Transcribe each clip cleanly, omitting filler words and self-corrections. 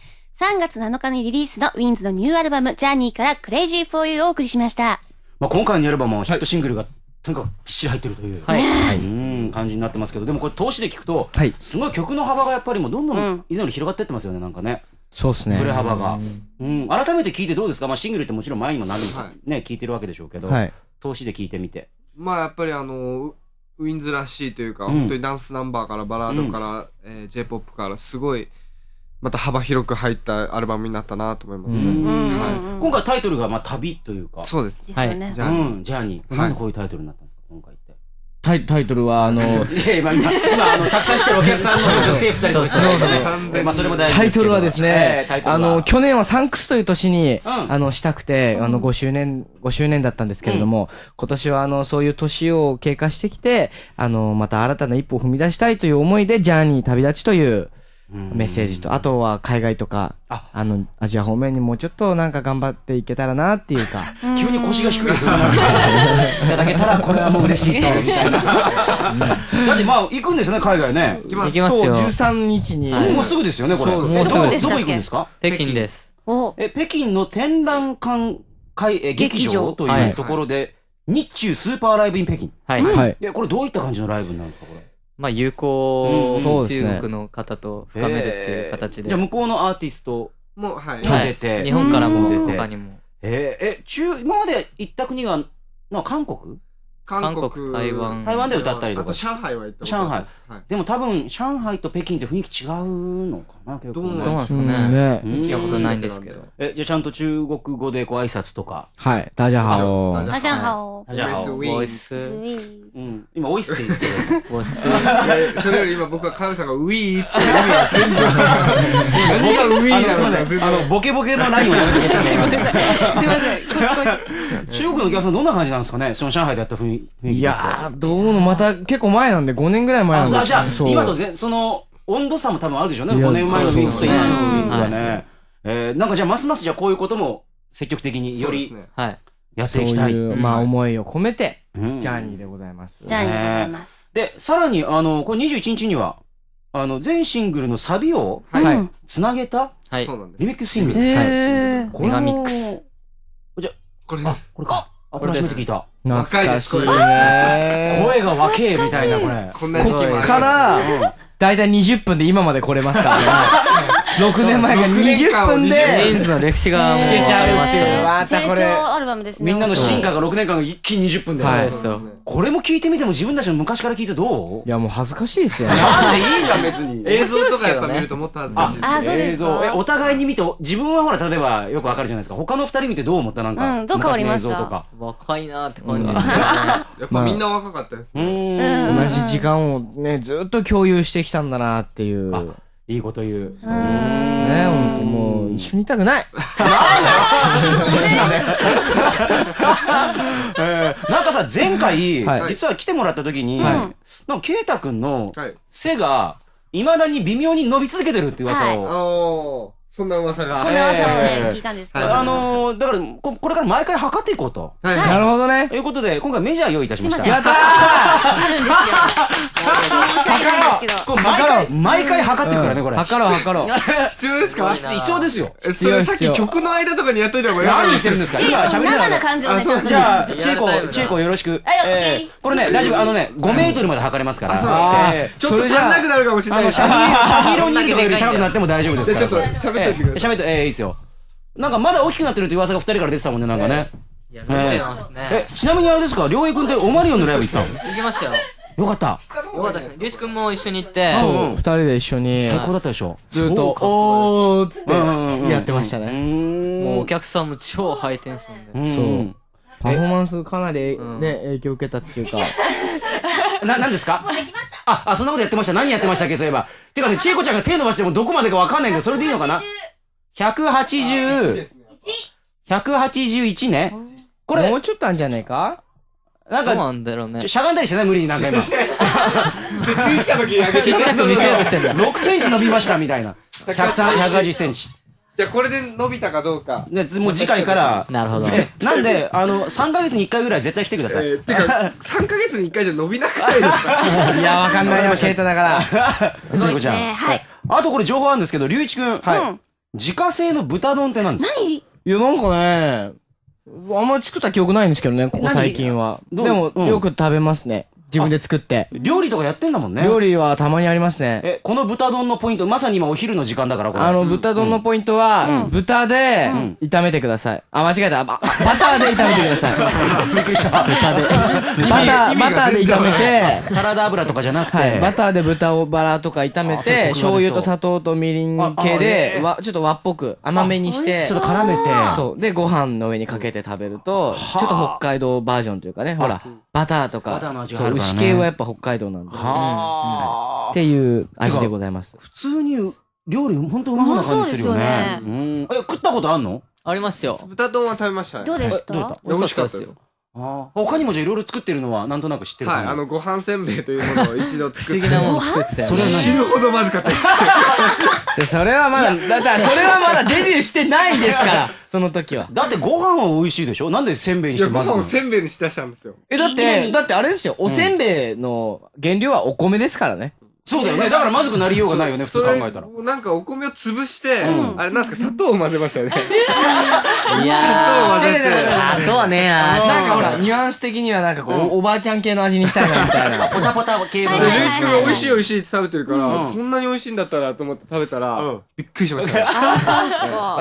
3月7日にリリースのウィンズのニューアルバム、ジャーニーから Crazy for You をお送りしました。 まあ今回のニューアルバムはヒットシングルがとにかくびっしり入ってるという、感じになってますけど、でもこれ通しで聞くと、すごい曲の幅がやっぱりもうどんどん以前より広がってってますよね、なんかね。 そうですね。 振れ幅が。改めて聞いてどうですか？まあシングルってもちろん前にも何度もね、聞いてるわけでしょうけど、通しで聞いてみて。 まあやっぱりウィンズらしいというか、本当にダンスナンバーからバラードから、J-POP からすごい、また幅広く入ったアルバムになったなと思いますね。 今回タイトルがまあ旅というか。 そうです。 はい。 ジャーニー。 ジャーニー。なんでこういうタイトルになったんですか、今回って。 タイトルは今たくさん来てるお客さんの手振ったりとかして、まあそれも大事ですけど。 タイトルはですね、去年はサンクスという年に、したくて、5周年だったんですけれども、今年はそういう年を経過してきて、また新たな一歩を踏み出したいという思いで、ジャーニー旅立ちという、メッセージと、あとは海外とか、アジア方面にもうちょっとなんか頑張っていけたらなっていうか。 急に腰が低いですよね。いただけたらこれはもう嬉しいと、みたいな。だってまあ、行くんですよね、海外ね。 行きますよ。そう、13日に。 もうすぐですよね、これ。 もうすぐです。 どこ行くんですか？ 北京です。 北京の展覧館劇場というところで、日中スーパーライブイン北京。 はい。 これどういった感じのライブなんですか、これ。 まあ、友好を中国の方と深めるっていう形で。 じゃあ、向こうのアーティストも出て。 日本からも、他にも。 今まで行った国が、韓国、 台湾。 台湾で歌ったりとか。 あと上海は行ったことある。上海。でも多分、上海と北京って雰囲気違うのかな、結構。 どうなんですかね。聞いたことないんですけど。 じゃあちゃんと中国語でこう挨拶とか。 はい。ダジャハオ。 ダジャハオ。 ダジャハオ。 ボイス。 今、オイスって言ってる。 ボイス。 それより今僕はカールさんがウィーって言って意味が全然。何がウィーなのか。 ボケボケのラインをやめてください。すいません。中国のお客さんどんな感じなんですかね、その上海でやった雰囲気。 いやー、どうもまた結構前なんで、5年ぐらい前なんで。 じゃあ、今とその、温度差も多分あるでしょうね。5年前のウィンクと今のウィンクはね。なんかじゃあ、ますますじゃあこういうことも積極的によりやっていきたい。 まあ思いを込めて、ジャーニーでございます。 ジャーニーでございます。 で、さらに、これ21日には、全シングルのサビを、つなげた、リミックスシングルです。 メガミックス。 じゃこれです。 これか。これ初めて聞いた。 懐かしいね。 声が若えみたいな、これ。 こんな時期もから、だいたい20分で今まで来れますからね。6年前が20分で、 ウィンズの歴史が聞けちゃうっていう。またこれ。 成長アルバムですね。 みんなの進化が6年間が一気に20分で。これも聞いてみても自分たちの昔から聞いてどう？ いやもう恥ずかしいですよ。 なんでいいじゃん別に。 映像とかやっぱ見るともっと恥ずかしい。 あ、そうです。 映像。お互いに見て、自分はほら例えばよくわかるじゃないですか。他の2人見てどう思ったなんか。 どう変わりました？ 若いなーって感じですね。 やっぱみんな若かったです。 同じ時間をね、ずっと共有してきたんだなっていう。 いいこと言う。 ね、ほんともう、一緒にいたくない。 どっちだね。なんかさ、前回、実は来てもらった時に、なんか、ケイタくんの背が、未だに微妙に伸び続けてるって噂を。 そんな噂が。 そんな噂をね、聞いたんですけど。 だから、これから毎回測っていこうと。 なるほどね。 ということで、今回メジャー用意いたしました。 やったー！ 測ろう！毎回測ってくからね、これ。 測ろう。 必要ですか？ 必要ですよ。 それさっき曲の間とかにやっといた方がいい。 何言ってるんですか？今喋りながら。 生の感情ね、ちゃんと。 じゃあ、チェコよろしく。これね、大丈夫。5メートルまで測れますから。 ちょっと足んなくなるかもしれない。 シャキロニーとかより高くなっても大丈夫ですから。 ちょっと喋ってってください。 喋って、いいですよ。なんかまだ大きくなってるって噂が2人から出てたもんね、なんかね。 いや、出てますね。 ちなみにあれですか、りょうえくんってオマリオンのライブ行ったの？ 行きましたよ。 よかった。 よかったですね。りゅうちくんも一緒に行って。 そう、2人で一緒に。 最高だったでしょ。 ずっと、おーっつってやってましたね。 もうお客さんも超ハイテンションで。 そう。パフォーマンスかなりね、影響受けたっていうか。 何ですか？もうできました。そんなことやってました。何やってましたっけ、そういえば。てかね、ちえこちゃんが手伸ばしてもどこまでかわかんないんだけど、それでいいのかな？ 181ね。これ。 もうちょっとあるんじゃないか？ なんか、 どうなんだろうね。 しゃがんだりしてない？無理になんか今。 次来た時にちっちゃく見せようとしてんだ。 6センチ伸びましたみたいな。180センチ。 じゃあこれで伸びたかどうか。 もう次回から。 なるほど。 なんで、3ヶ月に1回ぐらい絶対来てください。 てか、3ヶ月に1回じゃ伸びなくないですか？ いや、わかんないよ、ケイタだから。 ちえこちゃん。あとこれ情報あるんですけど、りゅういちくん。 自家製の豚丼って何ですか？ 何？ いや、なんかね、あんまり作った記憶ないんですけどね、ここ最近は。でも、よく食べますね。自分で作って。 料理とかやってんだもんね。 料理はたまにありますね。 この豚丼のポイント、まさに今お昼の時間だから、これ。 豚丼のポイントは、豚で炒めてください。あ、間違えた。バターで炒めてください。 びっくりした。 豚で。バターで炒めて、 サラダ油とかじゃなくて。 バターで豚をバラとか炒めて、醤油と砂糖とみりん系で、ちょっと和っぽく甘めにして、 ちょっと絡めて。 そう。で、ご飯の上にかけて食べると、ちょっと北海道バージョンというかね、ほら、バターとか、そう、牛系はやっぱ北海道なんで。っていう味でございます。 普通に料理ほんとうまそうな感じするよね。食ったことあんの？ ありますよ。 豚丼は食べましたね。 どうでした？ 美味しかったですよ。 他にもじゃあいろいろ作ってるのはなんとなく知ってるかな？ はい、ご飯せんべいというものを一度作って。 不思議なもの作ってたよね。 死ぬほどまずかったです。 それはまだ、それはまだデビューしてないですから、その時は。 だってご飯は美味しいでしょ？なんでせんべいにしてまずご飯をせんべいにしだしたんですよ。 だってあれですよ、おせんべいの原料はお米ですからね。 そうだよね。だからまずくなりようがないよね、普通考えたら。 なんかお米を潰して、あれなんですか、砂糖を混ぜましたよね。 いやー、 砂糖を混ぜて。 砂糖はね、 なんかほら、ニュアンス的にはなんかこう、おばあちゃん系の味にしたいなみたいな。 ポタポタ系の。 で、りゅういちくんが美味しい美味しいって食べてるから、そんなに美味しいんだったらと思って食べたら、びっくりしました。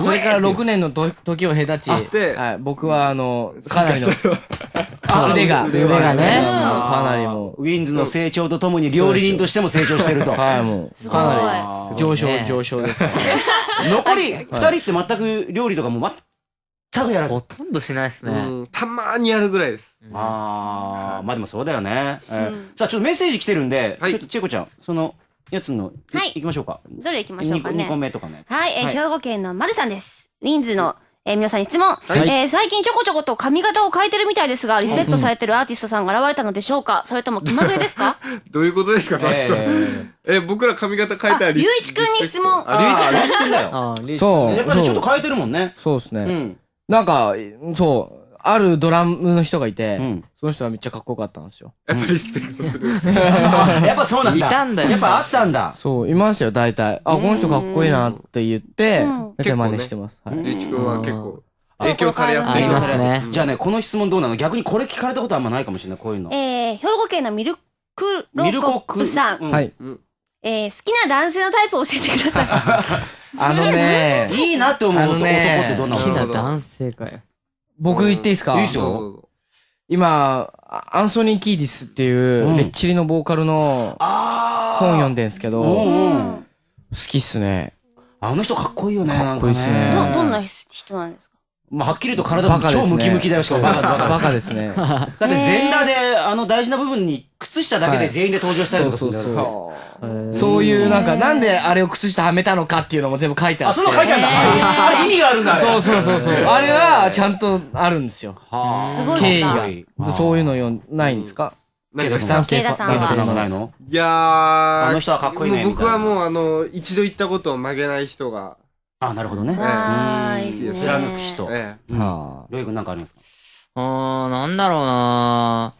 それから6年の時を隔ち、僕はかなりの、腕がね、かなりもう、ウィンズの成長とともに料理人としても成長してると。 はい、もう、かなり上昇です。 残り2人って全く料理とかも全くやらず。 ほとんどしないですね。 たまーにやるぐらいです。 まあでもそうだよね。さあちょっとメッセージ来てるんで、ちょっとチェコちゃん、そのやつの、行きましょうか。 どれ行きましょうかね。 2個目とかね。 はい、兵庫県の丸さんです。ウィンズの、皆さんに質問。最近ちょこちょこと髪型を変えてるみたいですが、リスペクトされてるアーティストさんが現れたのでしょうか？それとも気まぐれですか？ どういうことですか、佐々木さん。僕ら髪型変えたらりゅういちくんに質問。 りゅういちくんだよ。 そう。 やっぱりちょっと変えてるもんね。 そうですね。なんか、そう。あるドラムの人がいて、その人はめっちゃかっこよかったんですよ。 やっぱリスペクトする。 やっぱそうなんだ。 いたんだよ。 やっぱあったんだ。 そう、いますよ、大体。この人かっこいいなって言って、大体真似してます。 りゅういちくんは結構、影響されやすい。 じゃあね、この質問どうなの？逆にこれ聞かれたことあんまないかもしれない、こういうの。 兵庫県のミルクロコップさん。 はい。 好きな男性のタイプを教えてください。 いいなって思う男ってどんな好きな男性かよ。 僕言っていいですか？ いいですよ。 今、アンソニー・キーディスっていう、レッチリのボーカルの本読んでんすけど、好きっすね。 あの人かっこいいよね。 かっこいいっすね。 どんな人なんですか？ まあ、はっきりと体も超ムキムキだよ、しかも。 バカですね。 だって全裸で、大事な部分に靴下だけで全員で登場したりとかするんだよ。 そういうなんであれを靴下はめたのかっていうのも全部書いてあって。 そんな書いてあるんだ。あれ意味があるんだ。 そう。あれはちゃんとあるんですよ。 すごい。 経緯が。そういうのないんですか？ ケイダさんないの？ いやー。 あの人はかっこいいね。 僕はもう一度言ったことを曲げない人が。 なるほどね。貫く人。ロイ君なんかありますか？ なんだろうな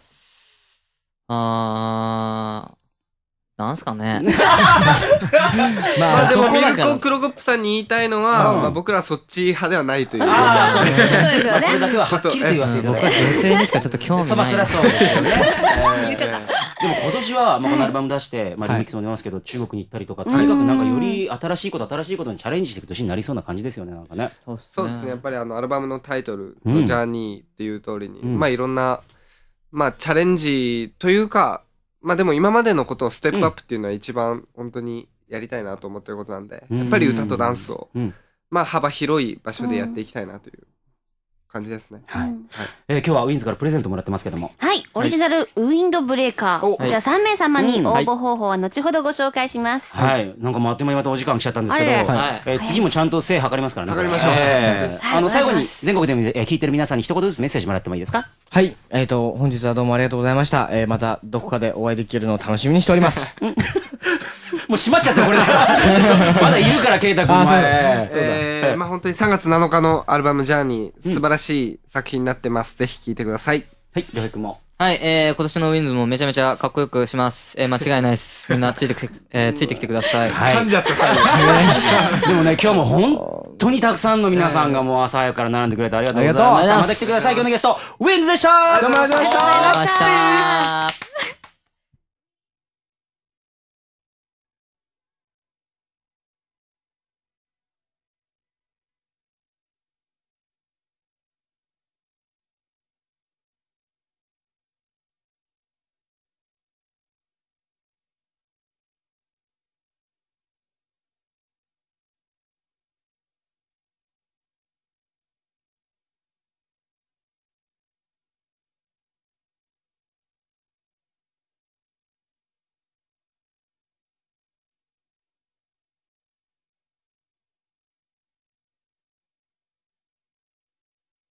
なんすかね。 まあでもミルコ・クロコップさんに言いたいのは、僕らそっち派ではないという。 そうですよね。 これだけははっきりと言わせていただきます。 女性にしかちょっと興味ない。 そらそうですよね。 言っちゃった。 でも今年は、このアルバム出して、リミックスも出ますけど、中国に行ったりとか、とにかくなんかより新しいことにチャレンジしていく年になりそうな感じですよね、なんかね。 そうですね。やっぱりアルバムのタイトルのジャーニーっていう通りに、いろんな、チャレンジというか、でも今までのことをステップアップっていうのは一番本当にやりたいなと思ってることなんで、やっぱり歌とダンスを、幅広い場所でやっていきたいなという感じですね。 はい。今日はウィンズからプレゼントもらってますけども。 はい。オリジナルウィンドブレーカー。こちら3名様に応募方法は後ほどご紹介します。 はい。なんかあっという間にまたお時間来ちゃったんですけど、次もちゃんと背測りますからね。 測りましょう。 最後に全国で聞いてる皆さんに一言ずつメッセージもらってもいいですか？ はい。本日はどうもありがとうございました。またどこかでお会いできるのを楽しみにしております。 もう閉まっちゃったこれ。まだいるからケイタ君前。 本当に3月7日のアルバムジャーニー、素晴らしい作品になってます。ぜひ聴いてください。 はい、りょうへい君も。 はい、今年のウィンズもめちゃめちゃかっこよくします。間違いないです。みんなついてきてください。 噛んじゃった最後。 でもね、今日も本当にたくさんの皆さんがもう朝早くから並んでくれてありがとうございました。また来てください。今日のゲスト、ウィンズでした。 どうもありがとうございました。